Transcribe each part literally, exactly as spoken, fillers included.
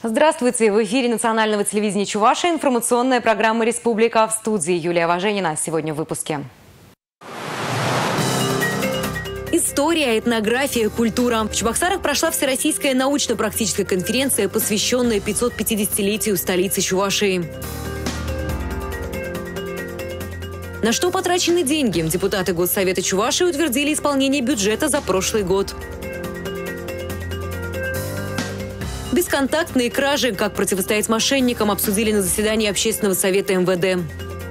Здравствуйте! В эфире национального телевидения Чувашии информационная программа «Республика». В студии Юлия Важенина. Сегодня в выпуске. История, этнография, культура. В Чебоксарах прошла Всероссийская научно-практическая конференция, посвященная пятисот пятидесятилетию столицы Чувашии. На что потрачены деньги? Депутаты Госсовета Чувашии утвердили исполнение бюджета за прошлый год. Бесконтактные кражи, как противостоять мошенникам, обсудили на заседании Общественного совета эм вэ дэ.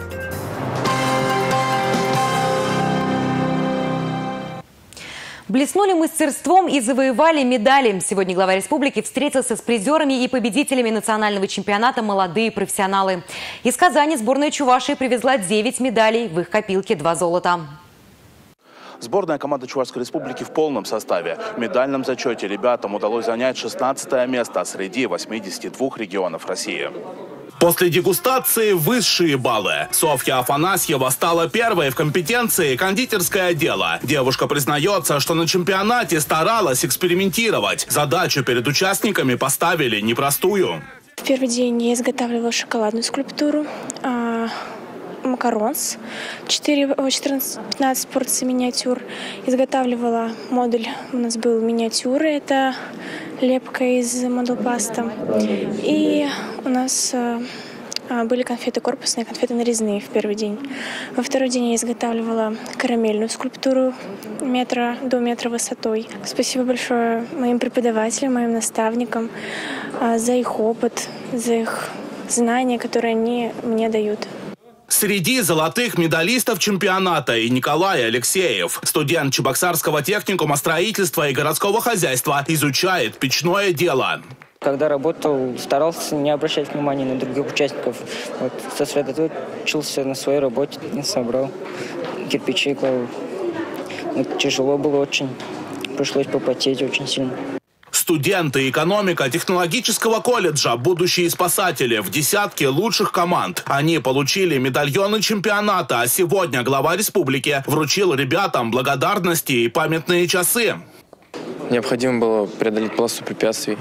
Блеснули мастерством и завоевали медали. Сегодня глава республики встретился с призерами и победителями национального чемпионата «Молодые профессионалы». Из Казани сборная Чувашии привезла девять медалей, в их копилке два золота. Сборная команды Чувашской республики в полном составе. В медальном зачете ребятам удалось занять шестнадцатое место среди восьмидесяти двух регионов России. После дегустации высшие баллы. Софья Афанасьева стала первой в компетенции кондитерское дело. Девушка признается, что на чемпионате старалась экспериментировать. Задачу перед участниками поставили непростую. В первый день я изготавливала шоколадную скульптуру, макаронс, четырнадцать-пятнадцать порций миниатюр. Изготавливала модуль, у нас был миниатюры, это лепка из модулпласта. И у нас были конфеты корпусные, конфеты нарезные в первый день. Во второй день я изготавливала карамельную скульптуру метра до метра высотой. Спасибо большое моим преподавателям, моим наставникам за их опыт, за их знания, которые они мне дают. Среди золотых медалистов чемпионата и Николай Алексеев. Студент Чебоксарского техникума строительства и городского хозяйства изучает печное дело. Когда работал, старался не обращать внимания на других участников. Вот, сосредоточился на своей работе, не собрал кирпичи, клал. Вот, тяжело было очень, пришлось попотеть очень сильно. Студенты экономико-технологического колледжа, будущие спасатели в десятке лучших команд. Они получили медальоны чемпионата, а сегодня глава республики вручил ребятам благодарности и памятные часы. Необходимо было преодолеть полосу препятствий,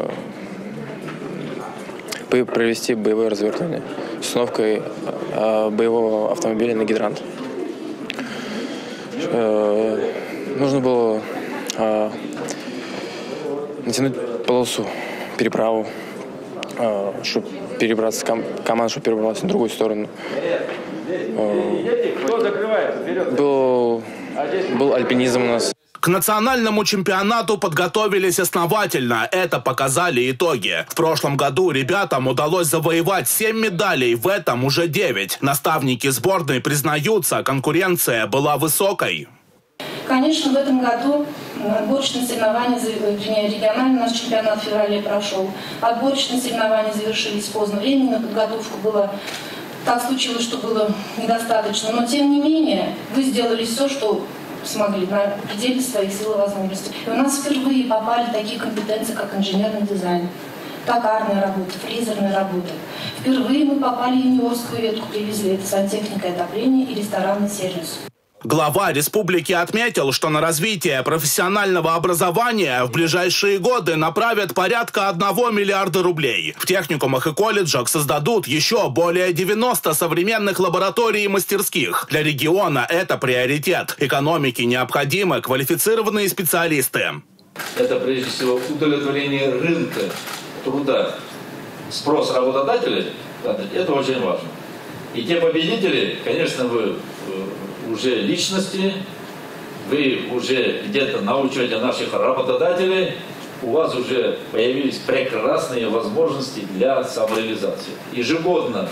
провести боевое развертывание с установкой боевого автомобиля на гидрант. Нужно было натянуть полосу, переправу, чтобы перебраться, команда, чтобы перебралась на другую сторону. Был, был альпинизм у нас. К национальному чемпионату подготовились основательно. Это показали итоги. В прошлом году ребятам удалось завоевать семь медалей, в этом уже девять. Наставники сборной признаются, конкуренция была высокой. Конечно, в этом году отборочные соревнования, региональный наш чемпионат в феврале прошел. Отборочные соревнования завершились поздно. Времени на подготовку было, так случилось, что было недостаточно. Но тем не менее, вы сделали все, что смогли на пределе своих сил и возможностей. И у нас впервые попали такие компетенции, как инженерный дизайн, токарная работа, фрезерная работа. Впервые мы попали в юниорскую ветку, привезли. Это сантехника, отопление и ресторанный сервис. Глава республики отметил, что на развитие профессионального образования в ближайшие годы направят порядка одного миллиарда рублей. В техникумах и колледжах создадут еще более девяноста современных лабораторий и мастерских. Для региона это приоритет. Экономике необходимы квалифицированные специалисты. Это прежде всего удовлетворение рынка труда. Спрос работодателей, это очень важно. И те победители, конечно, вы уже личности, вы уже где-то на учете наших работодателей, у вас уже появились прекрасные возможности для самореализации. Ежегодно,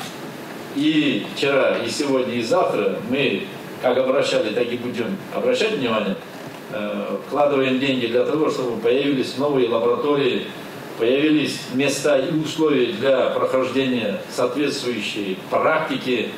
и вчера, и сегодня, и завтра мы, как обращали, так и будем обращать внимание, вкладываем деньги для того, чтобы появились новые лаборатории, появились места и условия для прохождения соответствующей практики.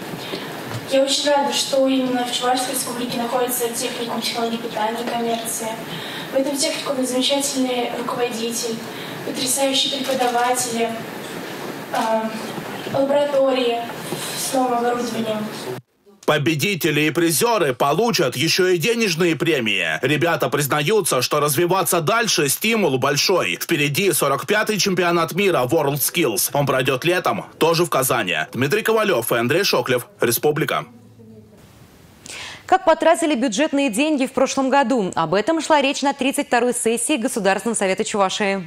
Я очень рада, что именно в Чувашской республике находится техникум технологий питания и коммерции. В этом техникуме замечательный руководитель, потрясающие преподаватели, э, лаборатории с новым оборудованием. Победители и призеры получат еще и денежные премии. Ребята признаются, что развиваться дальше стимул большой. Впереди сорок пятый чемпионат мира WorldSkills. Он пройдет летом, тоже в Казани. Дмитрий Ковалев и Андрей Шоклев. Республика. Как потратили бюджетные деньги в прошлом году? Об этом шла речь на тридцать второй сессии Государственного совета Чувашии.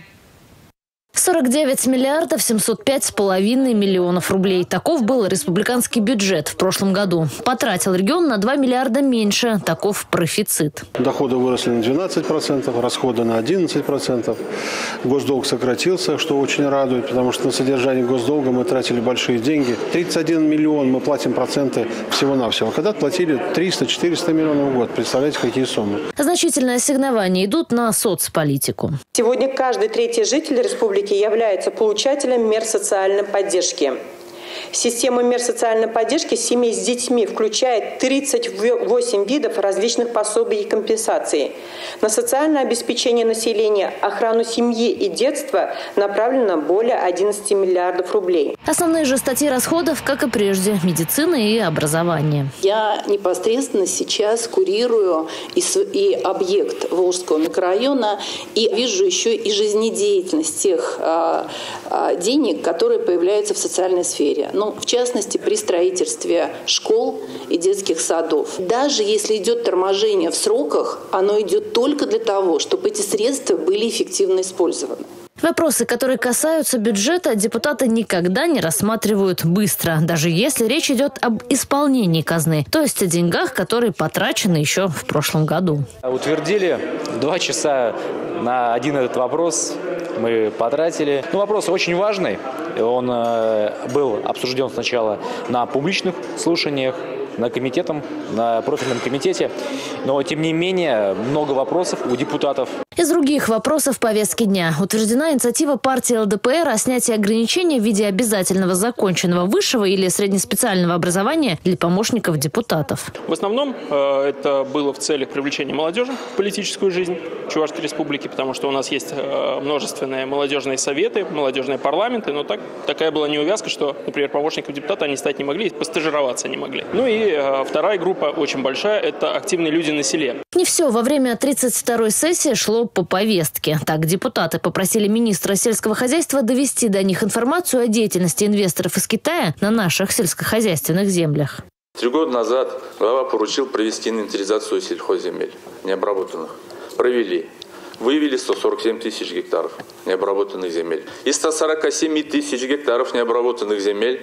сорок девять миллиардов семьсот пять с половиной миллионов рублей. Таков был республиканский бюджет в прошлом году. Потратил регион на два миллиарда меньше. Таков профицит. Доходы выросли на двенадцать процентов, расходы на одиннадцать процентов. Госдолг сократился, что очень радует, потому что на содержание госдолга мы тратили большие деньги. тридцать один миллион мы платим проценты всего-навсего. Когда-то платили триста-четыреста миллионов в год. Представляете, какие суммы. Значительные ассигнования идут на соцполитику. Сегодня каждый третий житель республики является получателем мер социальной поддержки. Система мер социальной поддержки семей с детьми включает тридцать восемь видов различных пособий и компенсаций. На социальное обеспечение населения, охрану семьи и детства направлено более одиннадцати миллиардов рублей. Основные же статьи расходов, как и прежде, медицина и образование. Я непосредственно сейчас курирую и, и объект Волжского микрорайона и вижу еще и жизнедеятельность тех а, а, денег, которые появляются в социальной сфере. Ну, в частности, при строительстве школ и детских садов. Даже если идет торможение в сроках, оно идет только для того, чтобы эти средства были эффективно использованы. Вопросы, которые касаются бюджета, депутаты никогда не рассматривают быстро, даже если речь идет об исполнении казны, то есть о деньгах, которые потрачены еще в прошлом году. Утвердили два часа на один этот вопрос. Мы потратили. Ну, вопрос очень важный. Он э, был обсужден сначала на публичных слушаниях, на комитетом, на профильном комитете. Но, тем не менее, много вопросов у депутатов. Из других вопросов повестки дня. Утверждена инициатива партии эл дэ пэ эр о снятии ограничений в виде обязательного законченного высшего или среднеспециального образования для помощников депутатов. В основном э, это было в целях привлечения молодежи в политическую жизнь Чувашской республики, потому что у нас есть э, множественные молодежные советы, молодежные парламенты, но так, такая была неувязка, что, например, помощников депутата они стать не могли, постажироваться не могли. Ну и э, вторая группа, очень большая, это активные люди на селе. Не все во время тридцать второй сессии шло по повестке. Так, депутаты попросили министра сельского хозяйства довести до них информацию о деятельности инвесторов из Китая на наших сельскохозяйственных землях. Три года назад глава поручил провести инвентаризацию сельхозземель необработанных. Провели. Выявили сто сорок семь тысяч гектаров необработанных земель. Из ста сорока семи тысяч гектаров необработанных земель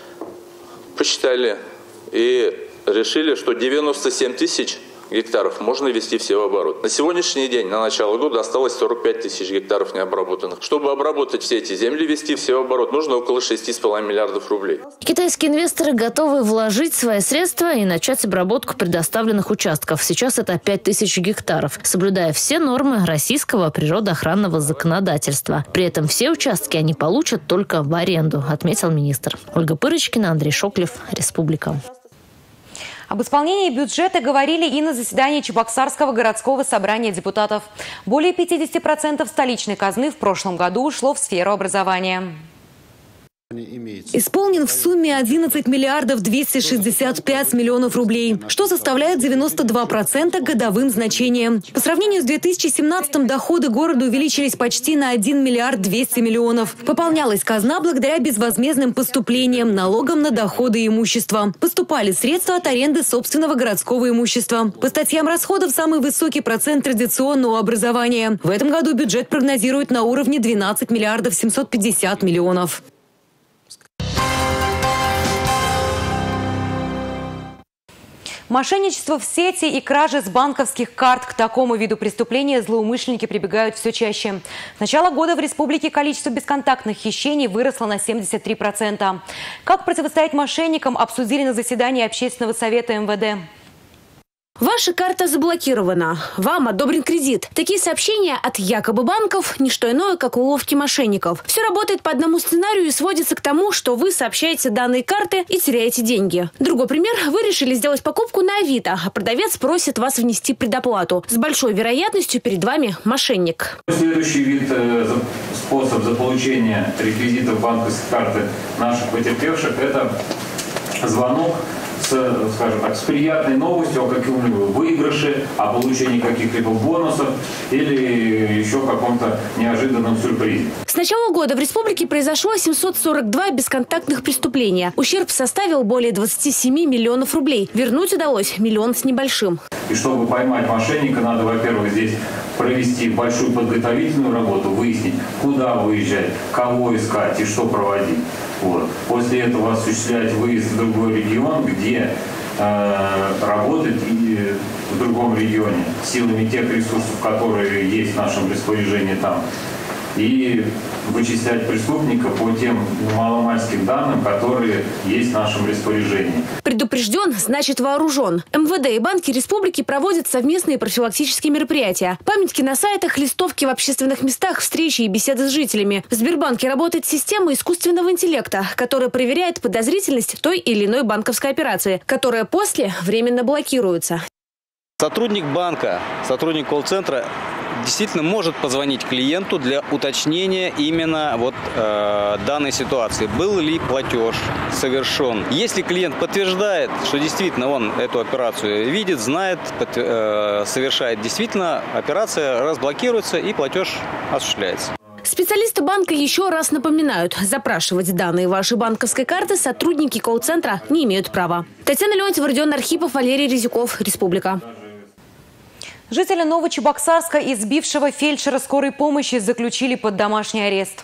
посчитали и решили, что девяносто семь тысяч гектаров можно ввести все в оборот. На сегодняшний день, на начало года, осталось сорок пять тысяч гектаров необработанных. Чтобы обработать все эти земли, ввести все в оборот, нужно около шести с половиной миллиардов рублей. Китайские инвесторы готовы вложить свои средства и начать обработку предоставленных участков. Сейчас это пять тысяч гектаров, соблюдая все нормы российского природоохранного законодательства. При этом все участки они получат только в аренду, отметил министр. Ольга Пырочкина, Андрей Шоклев, Республика. Об исполнении бюджета говорили и на заседании Чебоксарского городского собрания депутатов. Более пятидесяти процентов столичной казны в прошлом году ушло в сферу образования. Исполнен в сумме одиннадцать миллиардов двести шестьдесят пять миллионов рублей, что составляет девяносто два процента годовым значением. По сравнению с две тысячи семнадцатым доходы города увеличились почти на один миллиард двести миллионов. Пополнялась казна благодаря безвозмездным поступлениям, налогам на доходы и имущество. Поступали средства от аренды собственного городского имущества. По статьям расходов самый высокий процент традиционного образования. В этом году бюджет прогнозирует на уровне двенадцать миллиардов семьсот пятьдесят миллионов. Мошенничество в сети и кражи с банковских карт. К такому виду преступления злоумышленники прибегают все чаще. С начала года в республике количество бесконтактных хищений выросло на семьдесят три процента. Как противостоять мошенникам, обсудили на заседании Общественного совета эм вэ дэ. Ваша карта заблокирована. Вам одобрен кредит. Такие сообщения от якобы банков – не что иное, как уловки мошенников. Все работает по одному сценарию и сводится к тому, что вы сообщаете данные карты и теряете деньги. Другой пример – вы решили сделать покупку на Авито, а продавец просит вас внести предоплату. С большой вероятностью перед вами мошенник. Следующий вид, способ заполучения реквизитов банковской карты наших потерпевших – это звонок с, скажем так, с приятной новостью о каком-либо выигрыше, о получении каких-либо бонусов или еще каком-то неожиданном сюрпризе. С начала года в республике произошло семьсот сорок два бесконтактных преступления. Ущерб составил более двадцати семи миллионов рублей. Вернуть удалось миллион с небольшим. И чтобы поймать мошенника, надо, во-первых, здесь провести большую подготовительную работу, выяснить, куда выезжать, кого искать и что проводить. Вот. После этого осуществлять выезд в другой регион, где э, работать и в другом регионе силами тех ресурсов, которые есть в нашем распоряжении там, и вычислять преступника по тем маломальским данным, которые есть в нашем распоряжении. Предупрежден, значит вооружен. эм вэ дэ и банки республики проводят совместные профилактические мероприятия. Памятки на сайтах, листовки в общественных местах, встречи и беседы с жителями. В Сбербанке работает система искусственного интеллекта, которая проверяет подозрительность той или иной банковской операции, которая после временно блокируется. Сотрудник банка, сотрудник колл-центра действительно может позвонить клиенту для уточнения именно вот э, данной ситуации. Был ли платеж совершен? Если клиент подтверждает, что действительно он эту операцию видит, знает, под, э, совершает, действительно операция разблокируется и платеж осуществляется. Специалисты банка еще раз напоминают, запрашивать данные вашей банковской карты сотрудники колл-центра не имеют права. Татьяна Леонтьева, Родион Архипов, Валерий Резюков, Республика. Жителя Новочебоксарска, избившего фельдшера скорой помощи, заключили под домашний арест.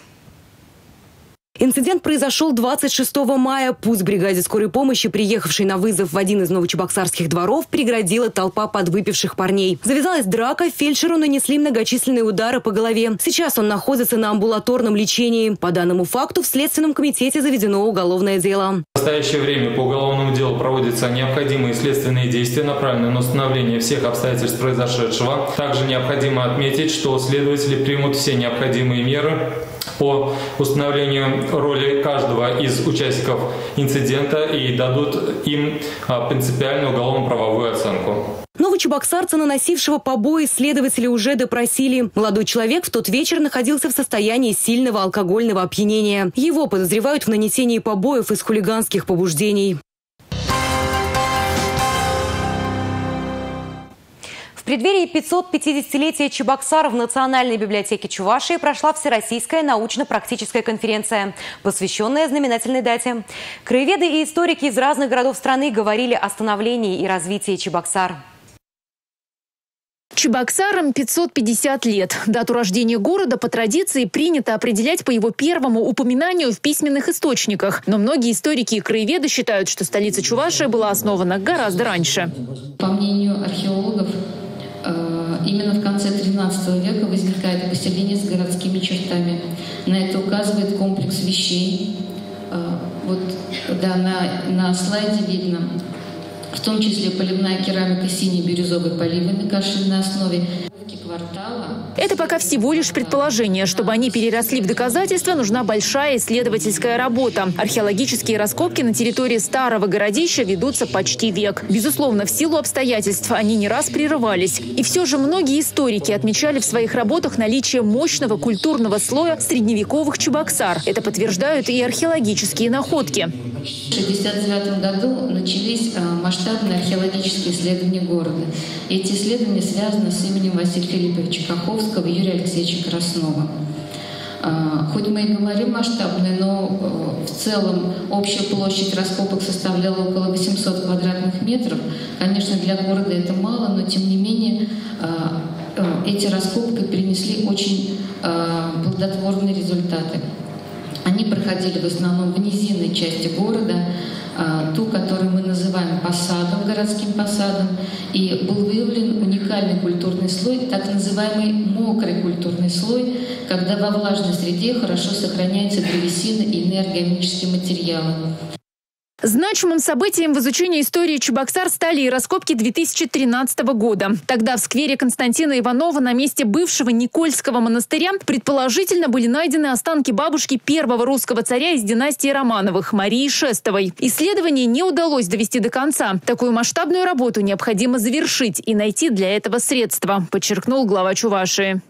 Инцидент произошел двадцать шестого мая. Путь бригаде скорой помощи, приехавшей на вызов в один из новочебоксарских дворов, преградила толпа подвыпивших парней. Завязалась драка, фельдшеру нанесли многочисленные удары по голове. Сейчас он находится на амбулаторном лечении. По данному факту в Следственном комитете заведено уголовное дело. В настоящее время по уголовному делу проводятся необходимые следственные действия, направленные на установление всех обстоятельств произошедшего. Также необходимо отметить, что следователи примут все необходимые меры по установлению роли каждого из участников инцидента и дадут им принципиальную уголовно-правовую оценку. Новочебоксарца, наносившего побои, следователи уже допросили. Молодой человек в тот вечер находился в состоянии сильного алкогольного опьянения. Его подозревают в нанесении побоев из хулиганских побуждений. В преддверии пятисот-пятидесятилетия Чебоксар в Национальной библиотеке Чувашии прошла Всероссийская научно-практическая конференция, посвященная знаменательной дате. Краеведы и историки из разных городов страны говорили о становлении и развитии Чебоксар. Чебоксарам пятьсот пятьдесят лет. Дату рождения города по традиции принято определять по его первому упоминанию в письменных источниках. Но многие историки и краеведы считают, что столица Чувашии была основана гораздо раньше. По мнению археологов, именно в конце тринадцатого века возникает поселение с городскими чертами. На это указывает комплекс вещей. Вот, да, на, на слайде видно, в том числе поливная керамика сине-бирюзовой поливы на кашельной основе. Это пока всего лишь предположение. Чтобы они переросли в доказательства, нужна большая исследовательская работа. Археологические раскопки на территории старого городища ведутся почти век. Безусловно, в силу обстоятельств они не раз прерывались. И все же многие историки отмечали в своих работах наличие мощного культурного слоя средневековых Чебоксар. Это подтверждают и археологические находки. В шестьдесят девятом году начались масштабные археологические исследования города. Эти исследования связаны с именем Василия Филипповича Каховского и Юрия Алексеевича Краснова. Хоть мы и говорим масштабные, но в целом общая площадь раскопок составляла около восьмисот квадратных метров. Конечно, для города это мало, но тем не менее эти раскопки принесли очень плодотворные результаты. Они проходили в основном в низинной части города, ту, которую мы называем посадом, городским посадом, и был выявлен уникальный культурный слой, так называемый мокрый культурный слой, когда во влажной среде хорошо сохраняется древесина и иные органические материалы. Значимым событием в изучении истории Чебоксар стали и раскопки две тысячи тринадцатого года. Тогда в сквере Константина Иванова на месте бывшего Никольского монастыря предположительно были найдены останки бабушки первого русского царя из династии Романовых, Марии Шестовой. Исследование не удалось довести до конца. Такую масштабную работу необходимо завершить и найти для этого средства, подчеркнул глава Чувашии.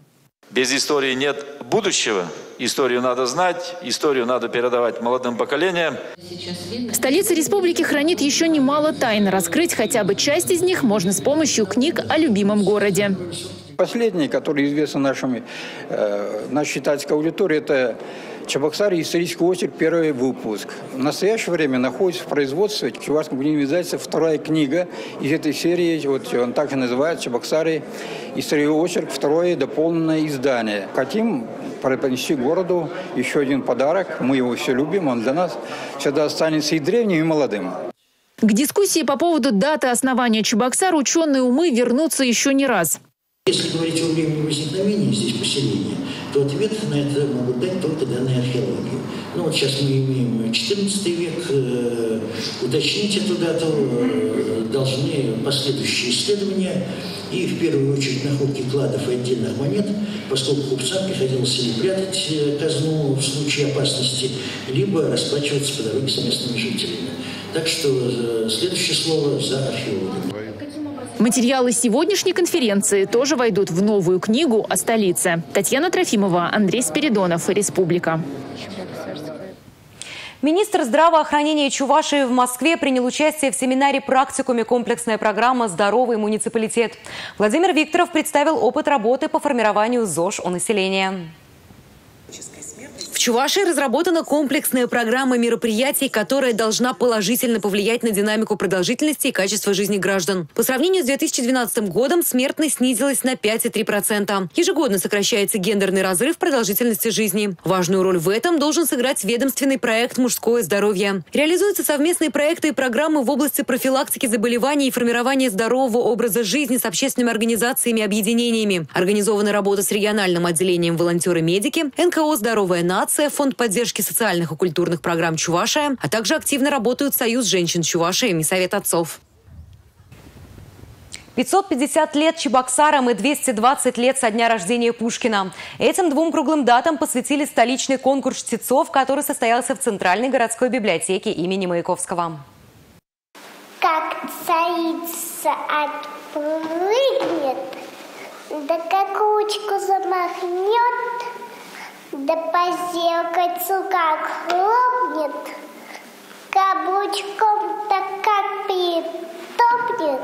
Без истории нет будущего. Историю надо знать, историю надо передавать молодым поколениям. Столица республики хранит еще немало тайн. Раскрыть хотя бы часть из них можно с помощью книг о любимом городе. Последний, который известен нашим, э, нашей читательской аудитории, это «Чебоксары. Исторический очерк», первый выпуск. В настоящее время находится в производстве Чувашского книжного издательства вторая книга из этой серии. Вот он также называется «Чебоксары. Исторический очерк», второе дополненное издание. Хотим преподнести городу еще один подарок. Мы его все любим, он для нас всегда останется и древним, и молодым. К дискуссии по поводу даты основания Чебоксар ученые умы вернутся еще не раз. Если говорить о времени возникновения здесь поселения, то ответ на это могут дать только данные археологии. Ну вот сейчас мы имеем четырнадцатый век, э, уточнить эту дату э, должны последующие исследования и в первую очередь находки кладов и отдельных монет, поскольку купцам приходилось или прятать казну в случае опасности, либо расплачиваться по дороге с местными жителями. Так что э, следующее слово за археологами. Материалы сегодняшней конференции тоже войдут в новую книгу о столице. Татьяна Трофимова, Андрей Спиридонов, Республика. Министр здравоохранения Чувашии в Москве принял участие в семинаре «Практикуме. Комплексная программа «Здоровый муниципалитет». Владимир Викторов представил опыт работы по формированию ЗОЖ у населения. В Чувашии разработана комплексная программа мероприятий, которая должна положительно повлиять на динамику продолжительности и качества жизни граждан. По сравнению с две тысячи двенадцатым годом смертность снизилась на пять целых три десятых процента. Ежегодно сокращается гендерный разрыв продолжительности жизни. Важную роль в этом должен сыграть ведомственный проект «Мужское здоровье». Реализуются совместные проекты и программы в области профилактики заболеваний и формирования здорового образа жизни с общественными организациями и объединениями. Организована работа с региональным отделением «Волонтеры-медики», эн ка о «Здоровая нация», Фонд поддержки социальных и культурных программ «Чувашия», а также активно работают Союз женщин Чувашии и Совет отцов. пятьсот пятьдесят лет Чебоксарам и двести двадцать лет со дня рождения Пушкина. Этим двум круглым датам посвятили столичный конкурс чтецов, который состоялся в Центральной городской библиотеке имени Маяковского. Как царица отпрыгнет, да как ручку замахнет, да по зеркальцу как хлопнет, каблучком-то как притопнет.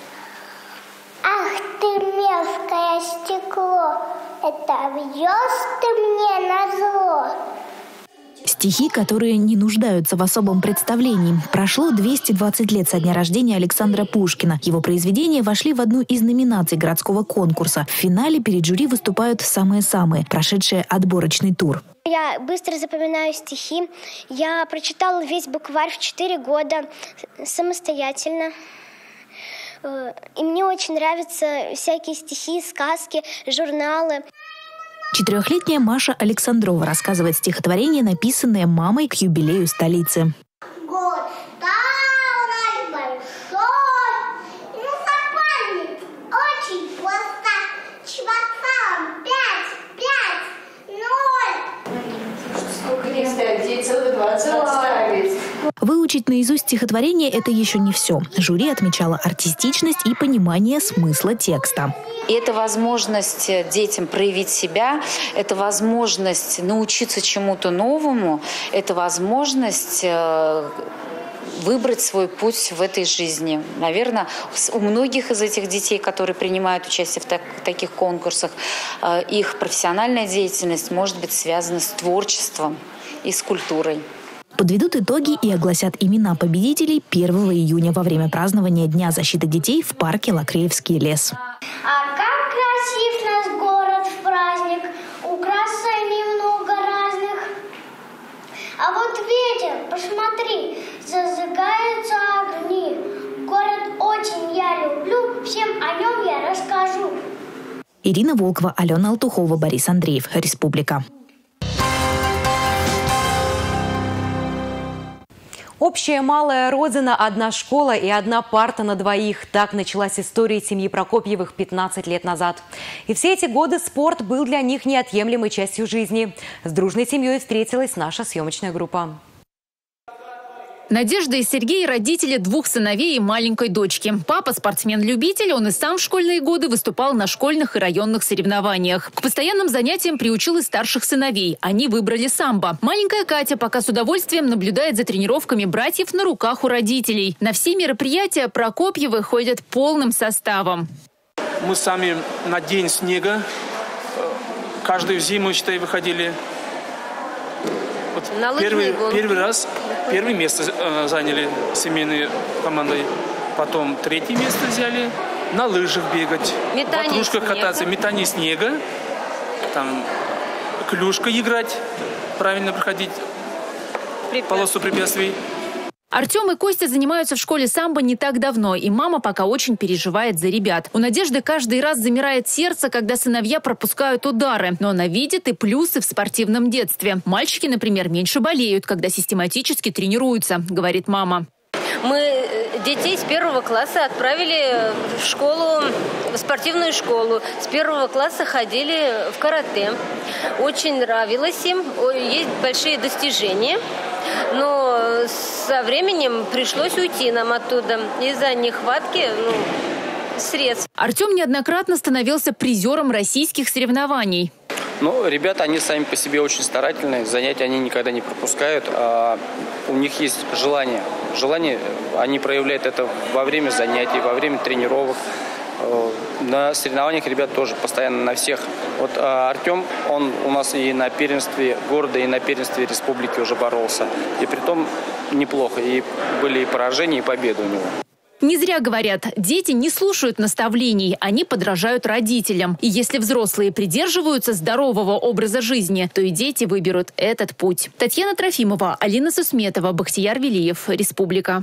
Ах ты, мелкое стекло, это вьешь ты мне назло. Стихи, которые не нуждаются в особом представлении. Прошло двести двадцать лет со дня рождения Александра Пушкина. Его произведения вошли в одну из номинаций городского конкурса. В финале перед жюри выступают самые-самые, прошедшие отборочный тур. Я быстро запоминаю стихи. Я прочитала весь букварь в четыре года самостоятельно. И мне очень нравятся всякие стихи, сказки, журналы. Четырехлетняя Маша Александрова рассказывает стихотворение, написанное мамой к юбилею столицы. Год стал наш большой, и на запамять очень просто. Чебоксарам пять, пять, ноль. Сколько не ставить? девять целых двадцать ставить. Выучить наизусть стихотворение – это еще не все. Жюри отмечало артистичность и понимание смысла текста. И это возможность детям проявить себя, это возможность научиться чему-то новому, это возможность выбрать свой путь в этой жизни. Наверное, у многих из этих детей, которые принимают участие в так, таких конкурсах, их профессиональная деятельность может быть связана с творчеством и с культурой. Подведут итоги и огласят имена победителей первого июня во время празднования Дня защиты детей в парке Лакреевский лес. А как красив наш город в праздник, украшений много разных. А вот ветер, посмотри, зажигаются огни. Город очень я люблю, всем о нем я расскажу. Ирина Волкова, Алена Алтухова, Борис Андреев, Республика. Общая малая родина, одна школа и одна парта на двоих. Так началась история семьи Прокопьевых пятнадцать лет назад. И все эти годы спорт был для них неотъемлемой частью жизни. С дружной семьей встретилась наша съемочная группа. Надежда и Сергей – родители двух сыновей и маленькой дочки. Папа – спортсмен-любитель, он и сам в школьные годы выступал на школьных и районных соревнованиях. К постоянным занятиям приучил и старших сыновей. Они выбрали самбо. Маленькая Катя пока с удовольствием наблюдает за тренировками братьев на руках у родителей. На все мероприятия Прокопьевы ходят полным составом. Мы сами на день снега каждую зиму, считай, выходили. Вот первый, первый раз, первое место э, заняли семейной командой. Потом третье место взяли. На лыжах бегать, метание в ватрушках снега. кататься, метание снега. Там клюшка играть, правильно проходить Препятствий. полосу препятствий. Артем и Костя занимаются в школе самбо не так давно, и мама пока очень переживает за ребят. У Надежды каждый раз замирает сердце, когда сыновья пропускают удары. Но она видит и плюсы в спортивном детстве. Мальчики, например, меньше болеют, когда систематически тренируются, говорит мама. Мы детей с первого класса отправили в школу, в спортивную школу. С первого класса ходили в карате. Очень нравилось им, есть большие достижения. Но со временем пришлось уйти нам оттуда из-за нехватки ну, средств. Артем неоднократно становился призером российских соревнований. Ну, ребята, они сами по себе очень старательные, занятия они никогда не пропускают, а у них есть желание. Желание, они проявляют это во время занятий, во время тренировок. На соревнованиях ребят тоже постоянно на всех. Вот а Артем, он у нас и на первенстве города, и на первенстве республики уже боролся. И притом неплохо. И были и поражения, и победы у него. Не зря говорят, дети не слушают наставлений, они подражают родителям. И если взрослые придерживаются здорового образа жизни, то и дети выберут этот путь. Татьяна Трофимова, Алина Сусметова, Бахтияр Велиев, Республика.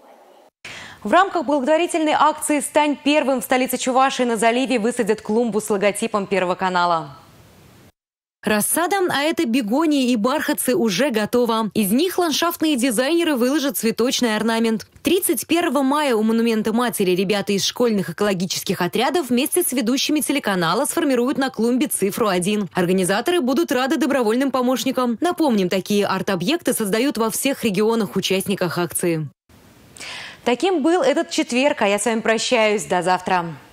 В рамках благотворительной акции «Стань первым» в столице Чувашии на заливе высадят клумбу с логотипом Первого канала. Рассада, а это бегонии и бархатцы, уже готова. Из них ландшафтные дизайнеры выложат цветочный орнамент. тридцать первого мая у монумента матери ребята из школьных экологических отрядов вместе с ведущими телеканала сформируют на клумбе цифру один. Организаторы будут рады добровольным помощникам. Напомним, такие арт-объекты создают во всех регионах-участниках акции. Таким был этот четверг, а я с вами прощаюсь. До завтра.